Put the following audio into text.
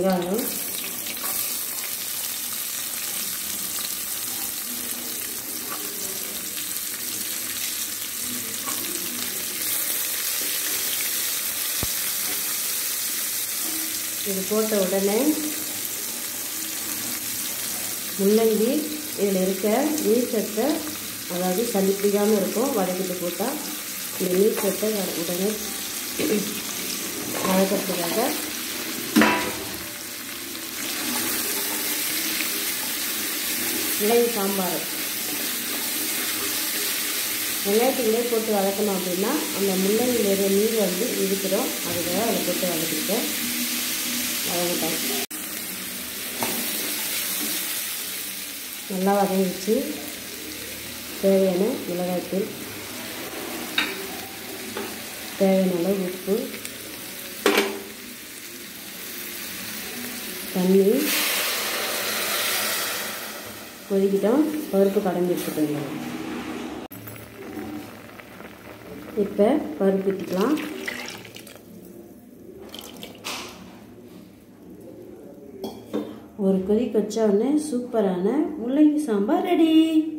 வெங்காயம், இது போட்ட உடனே முள்ளங்கி இதில் இருக்க நீர் சத்தை, அதாவது சளி பிடிக்காமல் இருக்கும் வதக்கிட்டு போட்டால். இந்த நீர் சத்தை உடனே வதக்கிறதுக்காக முள்ளங்கி சாம்பார் வெங்காயத்துக்குள்ளே போட்டு வதக்கணும் அப்படின்னா அந்த முள்ளங்கியில் இருக்கிற நீர் வந்து இருக்கிறோம். அதுக்காக அதை போட்டு வதக்கிட்டேன். வதங்கிட்டேன், நல்லா வதங்கிச்சு. தேவையான மிளகாய்த்தூள், தேவையான அளவு உப்பு, தண்ணி கொதிக்கிட்டோம். பருப்பு கடைஞ்சி எடுத்துக்கோங்க. இப்போ பருப்பு ஊற்றிக்கலாம். ஒரு கொதிக்க வச்ச உடனே சூப்பரான முள்ளங்கி சாம்பார் ரெடி.